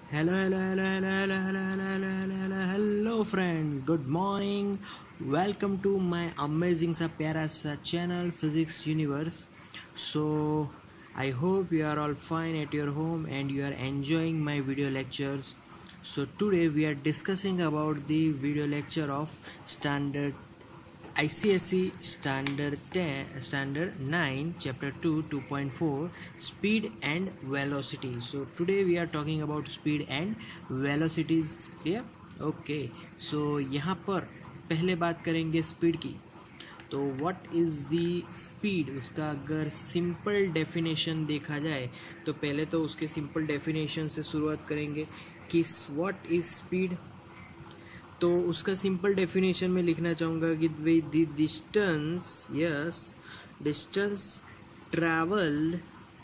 Hello, hello, hello, hello, hello, hello, hello, hello, hello, hello, friends. Good morning. Welcome to my amazing सा प्यारा सा channel Physics Universe. So I hope you are all fine at your home and you are enjoying my video lectures. So today we are discussing about the video lecture of standard ICSE Standard 10, Standard 9, Chapter 2, 2.4, Speed and Velocity. So today we are talking about speed and velocities. Clear? Okay. So यहाँ पर पहले बात करेंगे speed की. तो what is the speed, उसका अगर simple definition देखा जाए तो पहले तो उसके सिंपल डेफिनेशन से शुरुआत करेंगे कि व्हाट इज़ स्पीड. तो उसका सिंपल डेफिनेशन में लिखना चाहूँगा कि भाई the distance, yes, distance travelled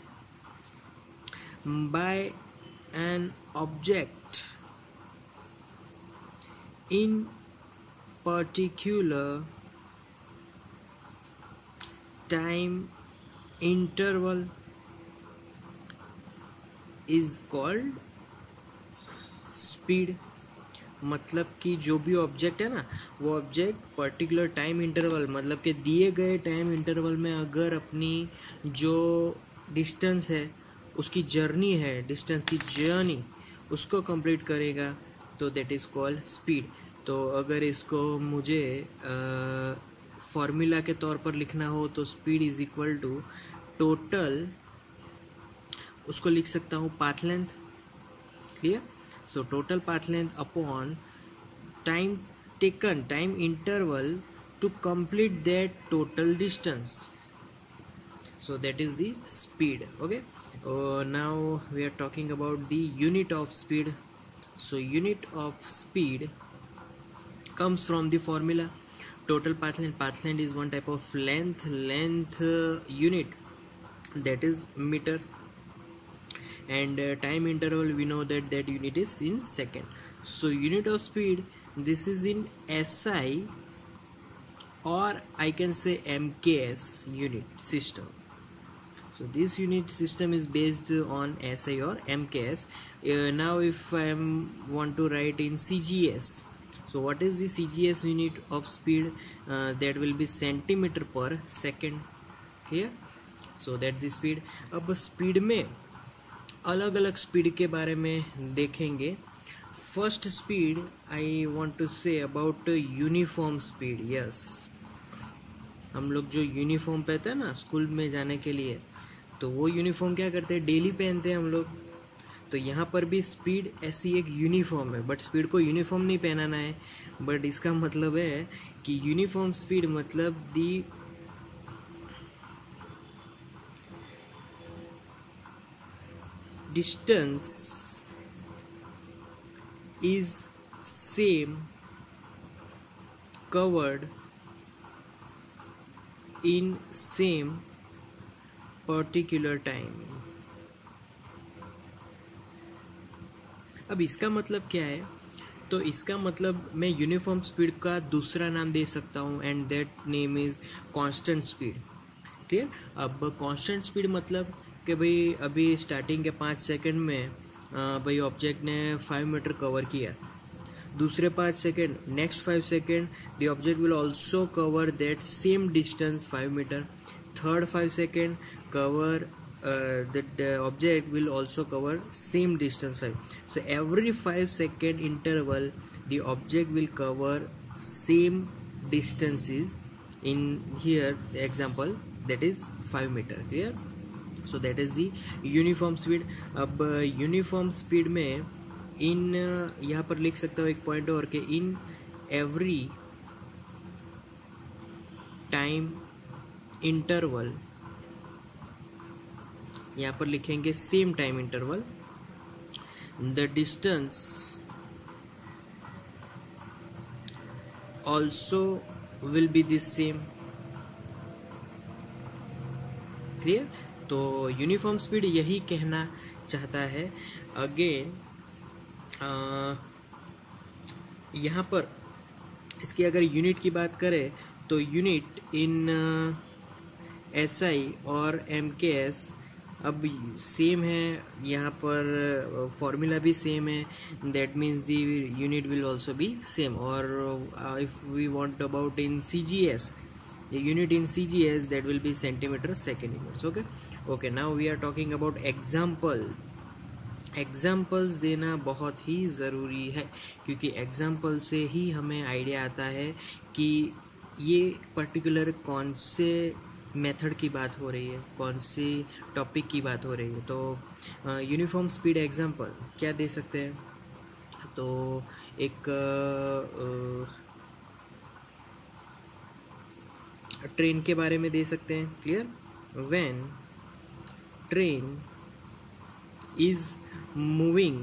by an object in particular time interval is called speed. मतलब कि जो भी ऑब्जेक्ट है ना, वो ऑब्जेक्ट पर्टिकुलर टाइम इंटरवल, मतलब कि दिए गए टाइम इंटरवल में अगर अपनी जो डिस्टेंस है, उसकी जर्नी है, डिस्टेंस की जर्नी उसको कंप्लीट करेगा तो दैट इज़ कॉल्ड स्पीड. तो अगर इसको मुझे फॉर्मूला के तौर पर लिखना हो तो speed is equal to total, उसको लिख सकता हूँ path length. Clear? So total path length upon time taken, time interval to complete that total distance. So that is the speed. Okay. Now we are talking about the unit of speed. So unit of speed comes from the formula total path length. Path length is one type of length unit, that is meter, and time interval we know that unit is in second. So unit of speed, this is in SI, or I can say MKS unit system. So this unit system is based on SI or MKS. Now if I want to write in CGS, so what is the CGS unit of speed? That will be centimeter per second. Here, so that's the speed. अब speed में अलग अलग speed के बारे में देखेंगे. First speed I want to say about uniform speed. Yes, हम लोग जो यूनिफॉर्म पहनते हैं ना स्कूल में जाने के लिए, तो वो यूनिफॉर्म क्या करते हैं, डेली पहनते हैं हम लोग. तो यहाँ पर भी स्पीड ऐसी एक यूनिफॉर्म है, बट स्पीड को यूनिफॉर्म नहीं पहनाना है. बट इसका मतलब है कि यूनिफॉर्म स्पीड मतलब दी distance is same covered in same particular time. अब इसका मतलब क्या है? तो इसका मतलब मैं यूनिफॉर्म स्पीड का दूसरा नाम दे सकता हूँ, and that name is constant speed. Clear? अब कांस्टेंट स्पीड मतलब कि भाई अभी स्टार्टिंग के 5 सेकंड में भाई ऑब्जेक्ट ने 5 मीटर कवर किया. दूसरे 5 second, next 5 second the object will also cover that same distance 5 metre. Third 5 second cover the object will also cover same distance 5. So every 5 second interval the object will cover same distances. In here the example, that is 5 meter. Clear? So that is the uniform speed. अब uniform speed में इन यहाँ पर लिख सकता हूँ एक point और के इन एवरी टाइम इंटरवल, यहाँ पर लिखेंगे same time interval, the distance also will be the same. Clear? तो यूनिफॉर्म स्पीड यही कहना चाहता है. अगेन यहाँ पर इसकी अगर यूनिट की बात करें तो यूनिट इन SI और MKS अब सेम है यहाँ पर, फॉर्मूला भी सेम है, that means the unit will also be same. और if we want about in CGS, the unit in CGS, that will be centimeter second inverse. Okay, now we are talking about example. Examples देना बहुत ही ज़रूरी है, क्योंकि example से ही हमें idea आता है कि ये पर्टिकुलर कौन से मेथड की बात हो रही है, कौन सी टॉपिक की बात हो रही है. तो यूनिफॉर्म स्पीड एग्जाम्पल क्या दे सकते हैं? तो एक ट्रेन के बारे में दे सकते हैं. Clear? When train is moving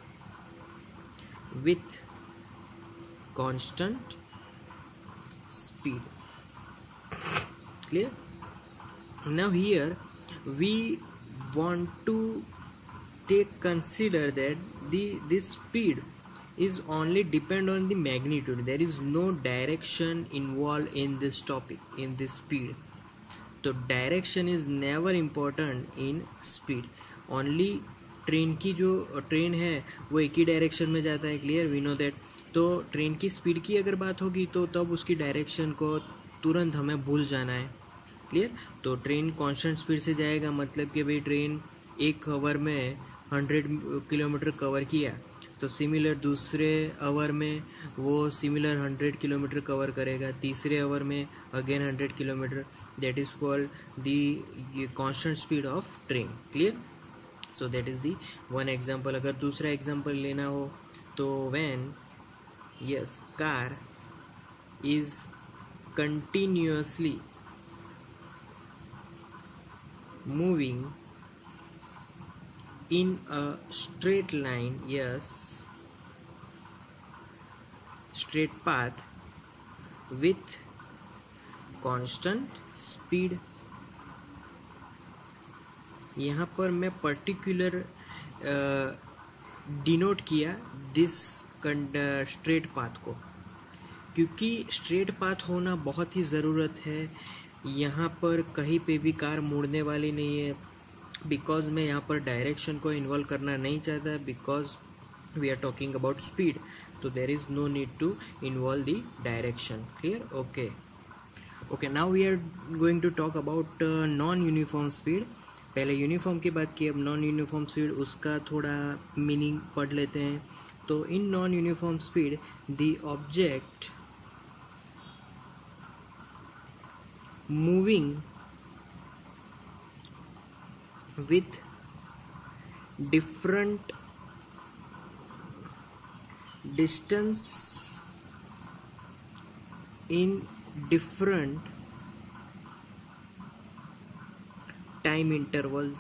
with constant speed. Clear? Now here we want to consider that this speed is only depend on the magnitude. There is no direction involved in this topic, in this speed. तो direction is never important in speed. Only train की जो train है वो एक ही direction में जाता है. Clear? We know that. तो ट्रेन की स्पीड की अगर बात होगी तो तब उसकी डायरेक्शन को तुरंत हमें भूल जाना है. क्लियर? तो ट्रेन कांस्टेंट स्पीड से जाएगा, मतलब कि भाई ट्रेन 1 आवर में 100 किलोमीटर कवर किया, तो सिमिलर दूसरे आवर में वो सिमिलर 100 किलोमीटर कवर करेगा, तीसरे आवर में again 100 kilometre. That is called the constant speed of train. Clear? So that is the one example. अगर दूसरा एग्जाम्पल लेना हो तो when car is continuously moving in a straight line, straight path with constant speed. यहाँ पर मैं particular denote किया this straight path को, क्योंकि स्ट्रेट पाथ होना बहुत ही ज़रूरत है. यहाँ पर कहीं पे भी कार मुड़ने वाली नहीं है, बिकॉज मैं यहाँ पर डायरेक्शन को इन्वॉल्व करना नहीं चाहता, because we are talking about speed. तो there is no need to involve the direction. Clear? Okay, now we are going to talk about non uniform speed. पहले यूनिफॉर्म की बात की, अब नॉन यूनिफॉर्म स्पीड, उसका थोड़ा मीनिंग पढ़ लेते हैं. तो in non uniform speed the object moving with different distance in different time intervals.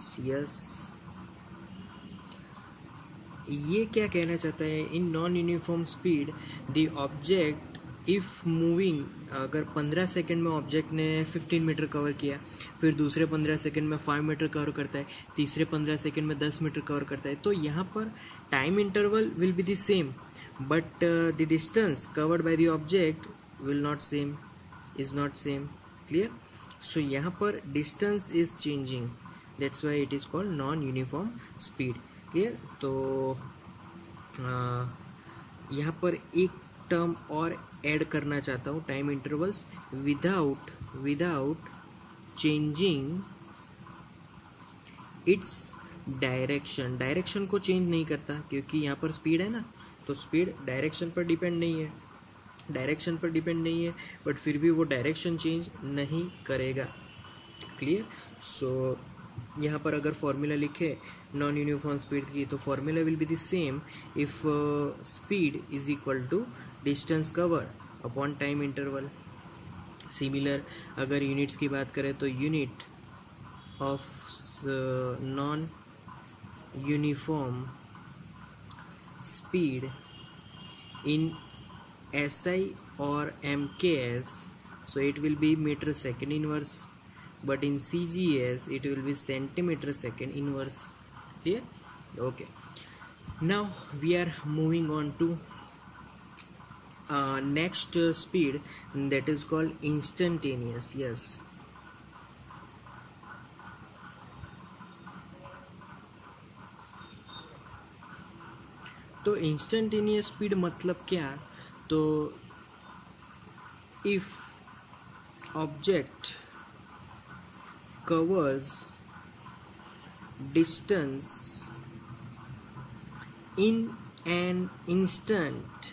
ये क्या कहना चाहता है? In non uniform speed the object if moving, अगर 15 सेकेंड में ऑब्जेक्ट ने 15 मीटर कवर किया, फिर दूसरे 15 सेकेंड में 5 मीटर कवर करता है, तीसरे 15 सेकेंड में 10 मीटर कवर करता है, तो यहाँ पर time interval will be the same, but the distance covered by the object will not same, is not same. Clear? So यहाँ पर distance is changing, that's why it is called non uniform speed. Clear? तो यहाँ पर एक term और add करना चाहता हूँ, time intervals without changing its direction. Direction को चेंज नहीं करता, क्योंकि यहाँ पर स्पीड है ना, तो स्पीड डायरेक्शन पर डिपेंड नहीं है, बट फिर भी वो डायरेक्शन चेंज नहीं करेगा. क्लियर? सो यहाँ पर अगर फॉर्मूला लिखे नॉन यूनिफॉर्म स्पीड की, तो formula will be the same if speed is equal to distance cover upon time interval. Similar अगर यूनिट्स की बात करें तो unit of non uniform speed in SI or MKS, so it will be meter second inverse, but in CGS it will be centimeter second inverse. Clear? Okay, now we are moving on to next speed, that is called instantaneous. तो instantaneous speed मतलब क्या? तो if object covers distance in an instant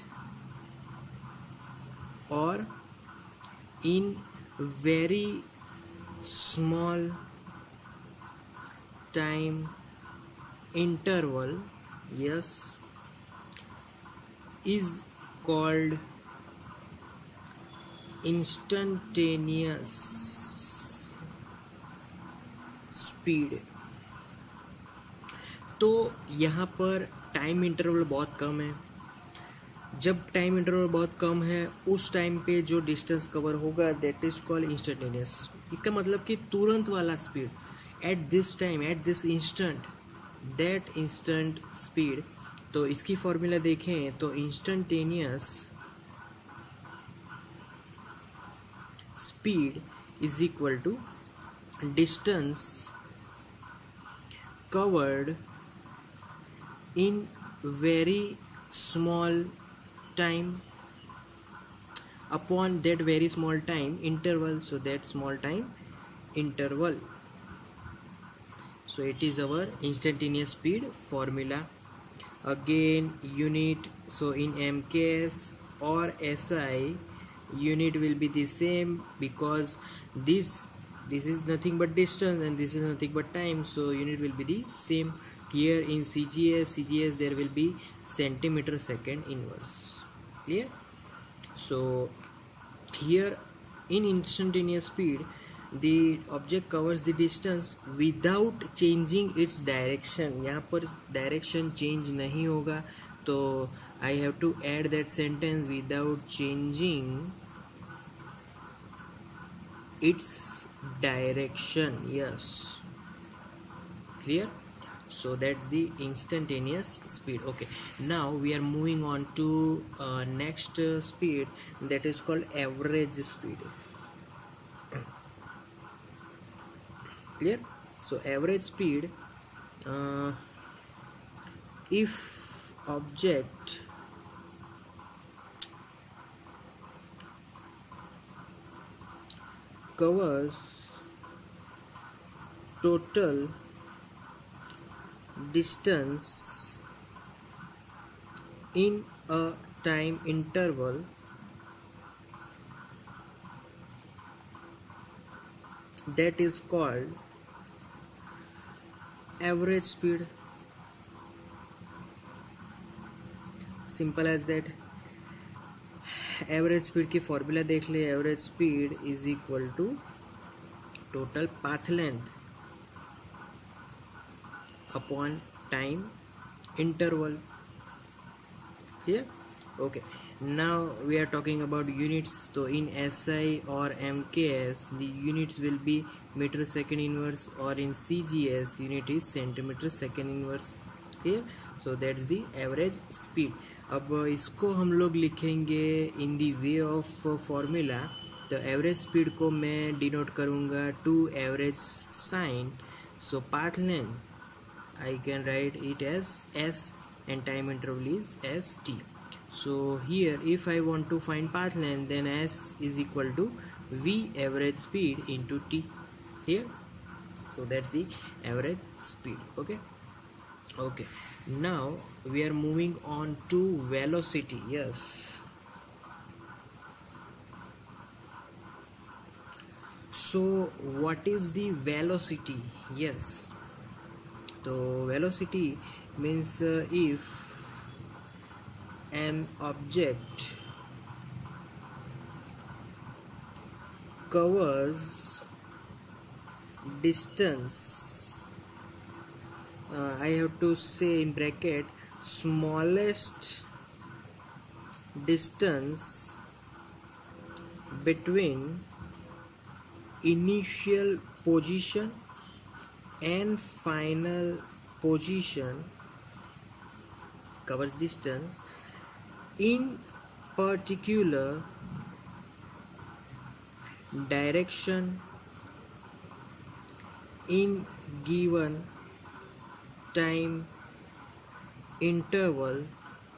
or in very small time interval, yes, is called instantaneous speed. तो यहाँ पर time interval बहुत कम है. जब टाइम इंटरवल बहुत कम है उस टाइम पे जो डिस्टेंस कवर होगा दैट इज कॉल्ड इंस्टेंटेनियस. इसका मतलब कि तुरंत वाला speed, at this time, at this instant, that instant speed. तो इसकी फॉर्मूला देखें तो instantaneous speed is equal to distance covered in very small time upon that very small time interval, so that small time interval. So it is our instantaneous speed formula. Again unit, so in MKS or SI unit will be the same because this is nothing but distance and this is nothing but time, so unit will be the same. Here in CGS there will be centimeter second inverse. Clear? So here in instantaneous speed the object covers the distance without changing its direction. यहाँ पर direction change नहीं होगा, तो I have to add that sentence without changing its direction. Yes, clear? So that's the instantaneous speed. Okay, now we are moving on to next speed, that is called average speed. Clear? So average speed, if object covers total distance in a time interval that is called average speed. Simple as that. Average speed की formula देख ले. Average speed is equal to total path length upon time interval. Here, okay, now we are talking about units. So in SI or MKS the units will be meter second inverse, or in CGS unit is centimeter second inverse. Here, so that's the average speed. अब इसको हम लोग लिखेंगे in the way of formula. तो average speed को मैं denote करूँगा to average sign. So path length I can write it as S and time interval is ST. So here if I want to find path length, then S is equal to V average speed into T. Here, so that's the average speed. Okay, now we are moving on to velocity. Yes, so what is the velocity? Yes, so velocity means if an object covers distance, I have to say in bracket smallest distance between initial position and final position, covers distance in particular direction in given time interval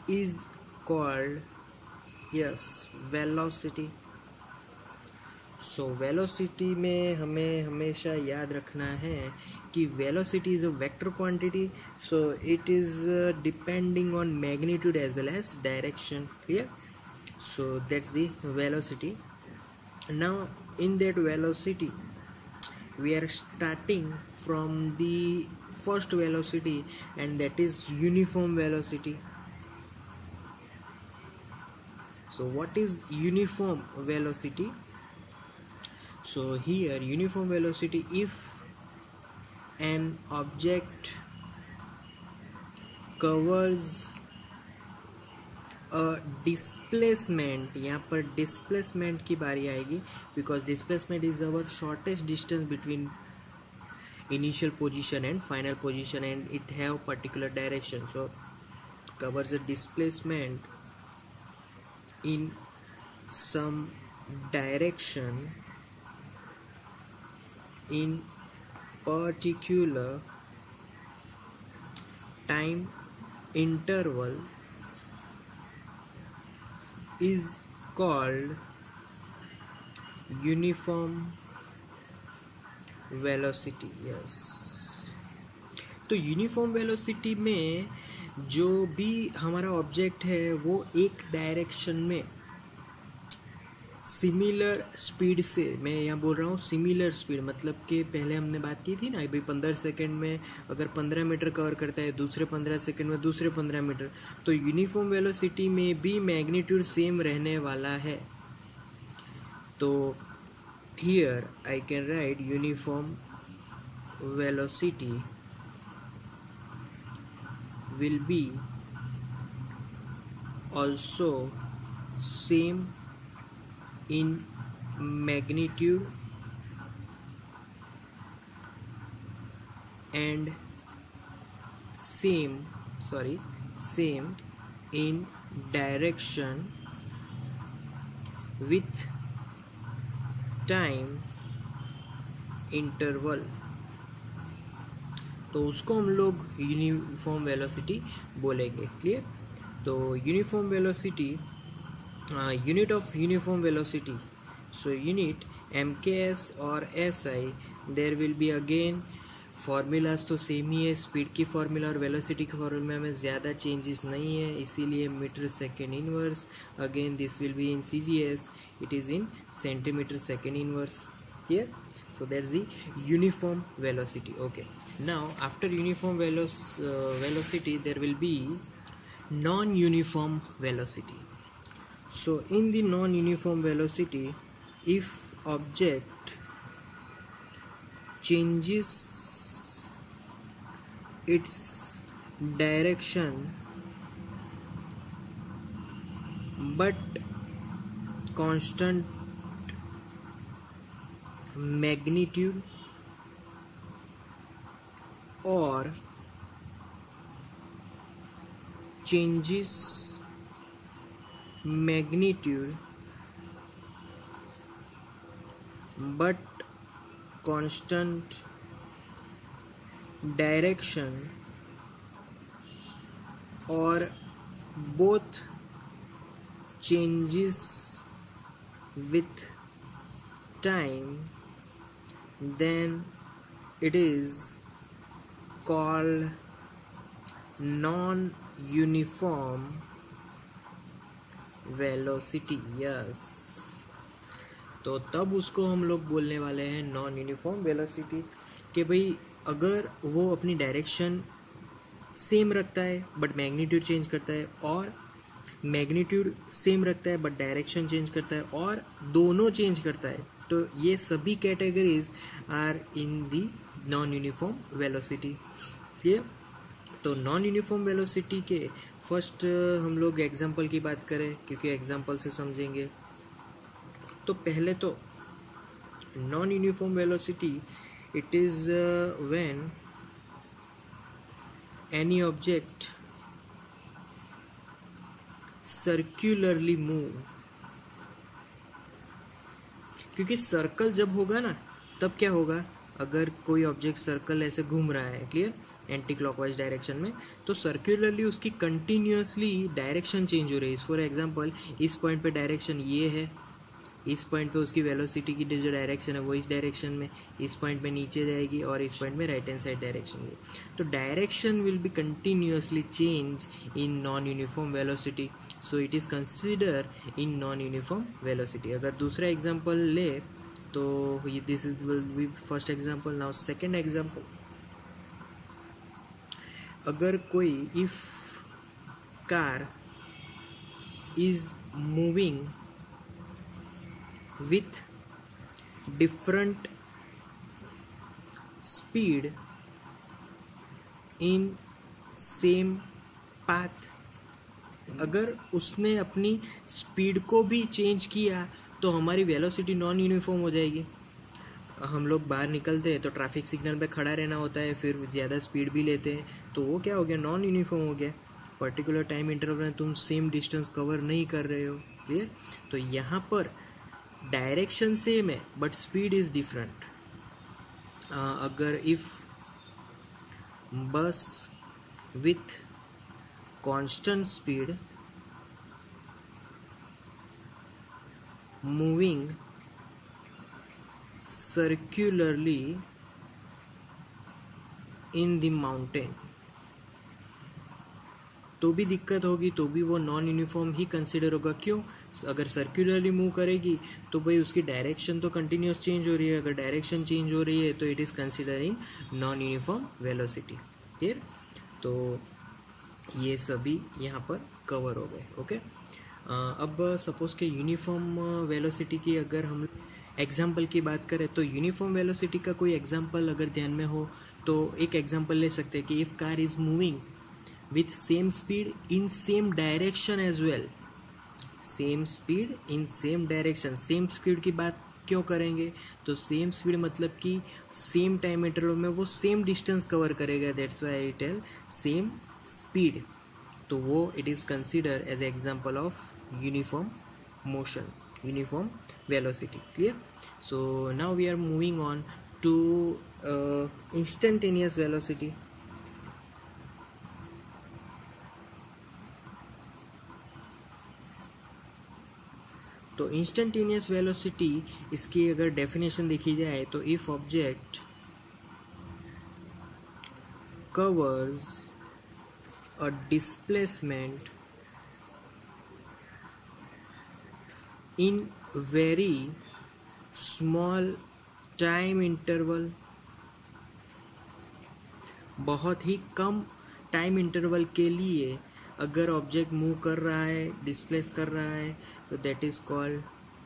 is called, yes, velocity. So velocity में हमें हमेशा याद रखना है कि velocity is a vector quantity, so it is depending on magnitude as well as direction. Clear? So that's the velocity. Now in that velocity we are starting from the first velocity, and that is uniform velocity. So what is uniform velocity? So here uniform velocity, if an object covers a displacement, यहाँ पर displacement की बारी आएगी, because displacement is our shortest distance between initial position and final position, and it have particular direction. So covers a displacement in some direction in particular time interval is called uniform velocity. yes. तो uniform velocity में जो भी हमारा object है वो एक direction में similar speed से, मैं यहाँ बोल रहा हूँ सिमिलर स्पीड, मतलब कि पहले हमने बात की थी ना भाई 15 सेकंड में अगर 15 मीटर कवर करता है, दूसरे 15 सेकंड में दूसरे 15 मीटर, तो यूनिफॉर्म वेलोसिटी में भी मैग्नीट्यूड सेम रहने वाला है. तो here I can write uniform velocity will be also same in magnitude and same in direction with time interval. तो उसको हम लोग यूनिफॉर्म वेलोसिटी बोलेंगे. क्लियर? तो uniform velocity, unit of uniform velocity, so unit MKS और SI, there will be again formulas तो same ही है. स्पीड की फार्मूला और वेलोसिटी की फार्मूला में ज़्यादा चेंजेस नहीं है, इसीलिए metre second inverse. Again this will be in CGS, it is in centimetre second inverse. Clear? So that's the uniform velocity. Okay, now after uniform velocity there will be non-uniform velocity. So in the non-uniform velocity, if object changes its direction but constant magnitude or changes magnitude but constant direction or both changes with time, then it is called non-uniform velocity. yes. तो तब उसको हम लोग बोलने वाले हैं non uniform velocity, कि भाई अगर वो अपनी डायरेक्शन सेम रखता है बट मैग्नीट्यूड चेंज करता है, और मैग्नीट्यूड सेम रखता है बट डायरेक्शन चेंज करता है, और दोनों चेंज करता है, तो ये सभी categories are in the non uniform velocity. Clear? तो नॉन यूनिफॉर्म वेलोसिटी के फर्स्ट हम लोग एग्जांपल की बात करें, क्योंकि एग्जांपल से समझेंगे. तो पहले तो non uniform velocity, it is when any object circularly move. क्योंकि सर्कल जब होगा ना तब क्या होगा, अगर कोई ऑब्जेक्ट सर्कल ऐसे घूम रहा है, क्लियर, एंटी क्लॉकवाइज डायरेक्शन में, तो सर्क्यूलरली उसकी कंटिन्यूसली डायरेक्शन चेंज हो रही है. फॉर एग्जांपल इस पॉइंट पे डायरेक्शन ये है, इस पॉइंट पे उसकी वेलोसिटी की जो डायरेक्शन है वो इस डायरेक्शन में, इस पॉइंट पे नीचे जाएगी और इस पॉइंट में राइट हैंड साइड डायरेक्शन में. तो direction will be continuously change in non uniform velocity, so it is consider in non uniform velocity. अगर दूसरा एग्जांपल ले तो this is will be first example. Now second example, अगर कोई if car is moving with different speed in same path, अगर उसने अपनी speed को भी चेंज किया तो हमारी वेलोसिटी नॉन यूनिफॉर्म हो जाएगी. हम लोग बाहर निकलते हैं तो ट्रैफिक सिग्नल पे खड़ा रहना होता है, फिर ज़्यादा स्पीड भी लेते हैं, तो वो क्या हो गया, नॉन यूनिफॉर्म हो गया. पर्टिकुलर टाइम इंटरवल में तुम सेम डिस्टेंस कवर नहीं कर रहे हो, क्लियर. तो यहाँ पर डायरेक्शन सेम है बट स्पीड इज डिफरेंट. अगर if bus with constant speed moving circularly in the mountain, तो भी दिक्कत होगी, तो भी वो नॉन यूनिफॉर्म ही कंसिडर होगा. क्यों, अगर सर्क्युलरली मूव करेगी तो भाई उसकी डायरेक्शन तो कंटिन्यूस चेंज हो रही है, अगर डायरेक्शन चेंज हो रही है तो it is considering non uniform velocity, clear. तो ये सभी यहाँ पर कवर हो गए, ओके. अब सपोज के यूनिफॉर्म वेलोसिटी की अगर हम एग्जाम्पल की बात करें तो यूनिफॉर्म वेलोसिटी का कोई एग्जाम्पल अगर ध्यान में हो तो एक एग्जाम्पल ले सकते हैं कि if car is moving with same speed in same direction as well. Same speed in same direction, same speed की बात क्यों करेंगे, तो सेम स्पीड मतलब कि सेम टाइम इंटरवल में वो सेम डिस्टेंस कवर करेगा, that's why I tell same speed. तो वो it is consider as example of uniform motion, uniform velocity, clear. So now we are moving on to instantaneous velocity. तो instantaneous velocity, इसकी अगर definition देखी जाए तो if object covers a displacement in very small time interval, बहुत ही कम time interval के लिए अगर ऑब्जेक्ट मूव कर रहा है, डिस्प्लेस कर रहा है, तो that is called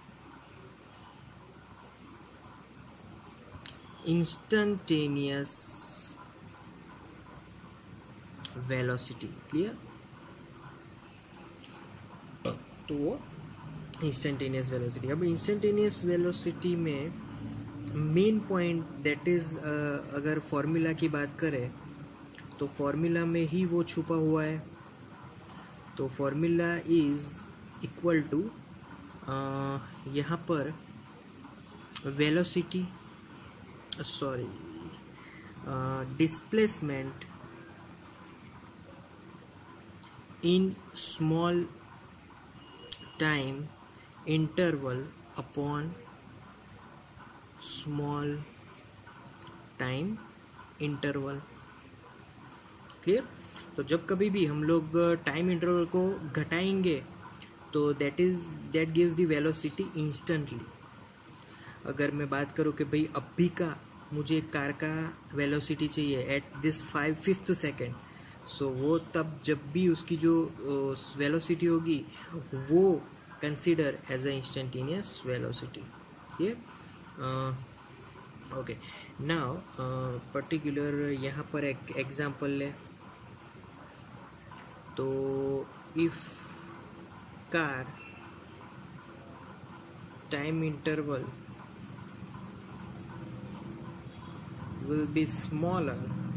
instantaneous velocity, clear. तो वो इंस्टेंटेनियस वेलोसिटी. अब इंस्टेंटेनियस वेलोसिटी में मेन पॉइंट दैट इज, अगर फॉर्मूला की बात करें तो फॉर्मूला में ही वो छुपा हुआ है. तो फॉर्मूला इज इक्वल टू, यहाँ पर velocity, sorry, displacement in small time interval upon small time interval, clear. तो जब कभी भी हम लोग टाइम इंटरवल को घटाएंगे तो that gives the velocity instantly. अगर मैं बात करूँ कि भाई अभी का मुझे कार का वेलोसिटी चाहिए एट दिस 5/5 सेकेंड, सो वो तब जब भी उसकी जो वेलोसिटी होगी वो consider as a instantaneous velocity, ये ओके. नाउ पर्टिकुलर यहाँ पर एक एग्जांपल ले, तो if car time interval will be smaller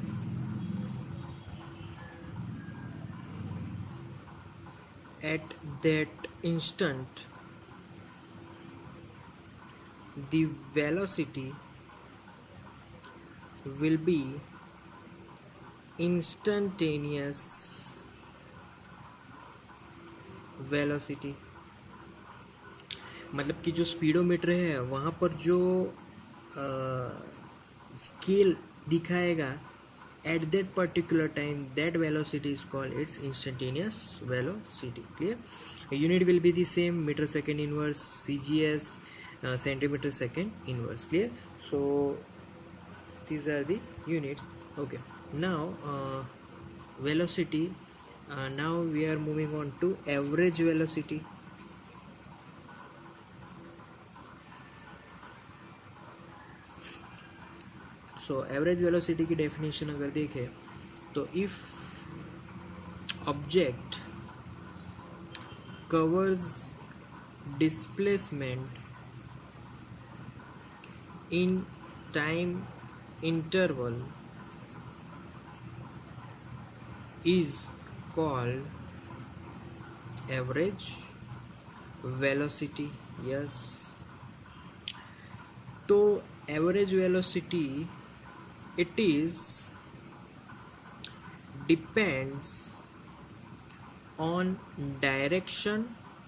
at that instant, the velocity will be instantaneous velocity. मतलब कि जो स्पीडोमीटर है वहाँ पर जो स्केल दिखाएगा at that particular time, that velocity is called its instantaneous velocity. Clear? A unit will be the same, meter second inverse, CGS, centimeter second inverse. Clear? So these are the units. Okay, now velocity, now we are moving on to average velocity. So average velocity की definition अगर देखें तो if object covers displacement in time interval is called average velocity. Yes, तो average velocity it is depends on direction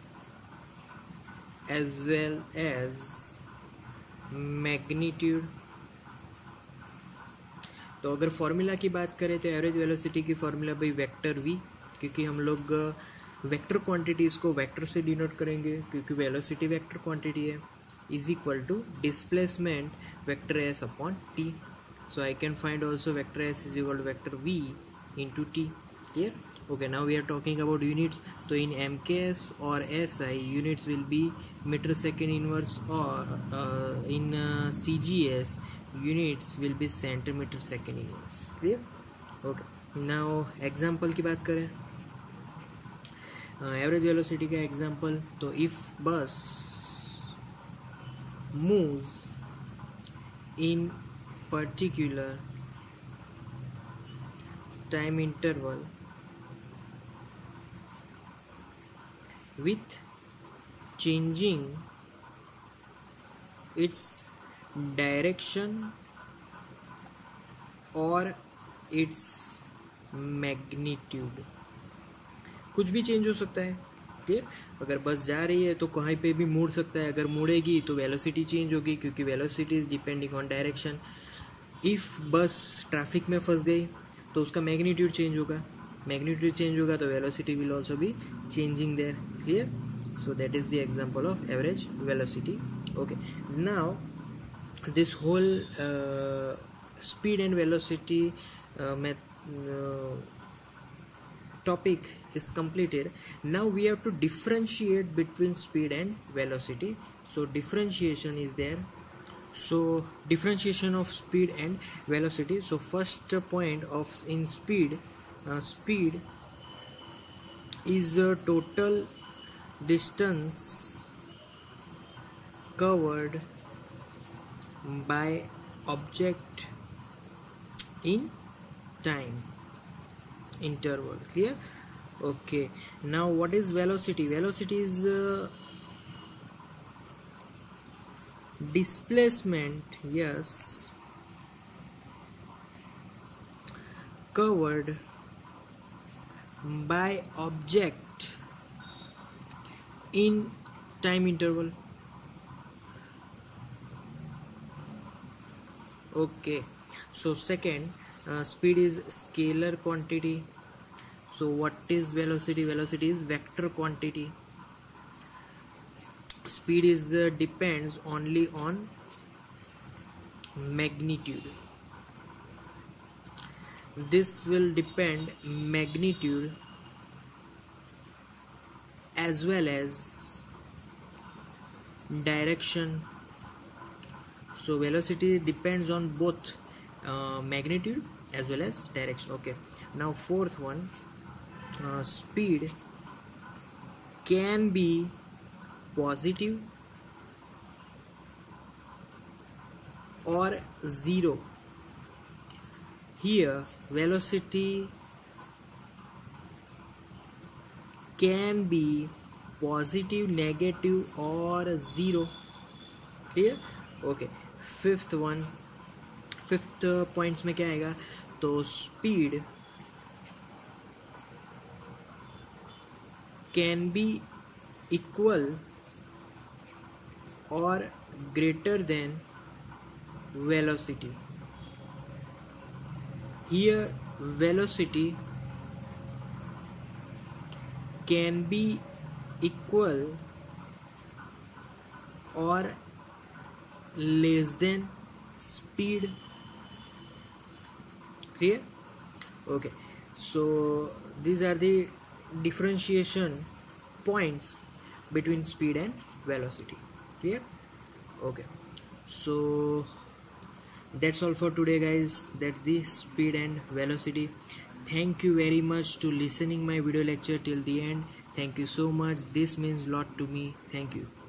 as well as magnitude. तो अगर formula की बात करें तो एवरेज वेलोसिटी की फॉर्मूला भाई वेक्टर वी, क्योंकि हम लोग वेक्टर क्वांटिटीज़ को वेक्टर से डिनोट करेंगे क्योंकि वेलोसिटी वेक्टर क्वांटिटी है, is equal to displacement vector S upon T. So I can find also vector s is equal to vector v into t. Clear? Okay, now we are talking about units. So in MKS or SI, units will be meter second inverse, or in CGS, units will be centimeter second inverse. Clear? Okay. Now example की बात करें, average velocity का example. तो if bus moves in particular time interval with changing its direction or its magnitude, कुछ भी change हो सकता है. क्लियर? अगर बस जा रही है तो कहीं पे भी मुड़ सकता है, अगर मुड़ेगी तो वेलोसिटी चेंज होगी क्योंकि velocity is depending on direction. If bus traffic में फंस गई तो उसका मैग्नीट्यूड चेंज होगा, मैग्नीट्यूड चेंज होगा तो velocity will also be changing there. Clear? So that is the example of average velocity. Okay, now this whole speed and velocity topic is completed. Now we have to differentiate between speed and velocity. So differentiation is there. So differentiation of speed and velocity. So first point of in speed, speed is a total distance covered by object in time interval. Clear? Okay, now what is velocity? Velocity is displacement, yes, covered by object in time interval. Okay, so second, speed is scalar quantity. So what is velocity? Velocity is vector quantity. Speed is depends only on magnitude. This will depend magnitude as well as direction. So velocity depends on both magnitude as well as direction. Okay, now fourth one, speed can be positive or zero. Here velocity can be positive, negative or zero. Clear? Okay, fifth one, fifth points में क्या आएगा, तो speed can be equal और greater than velocity. Here velocity can be equal or less than speed. Clear? Okay, so these are the differentiation points between speed and velocity. Clear? Okay, so that's all for today, guys. That's the speed and velocity. Thank you very much to listening my video lecture till the end. Thank you so much. This means a lot to me. Thank you.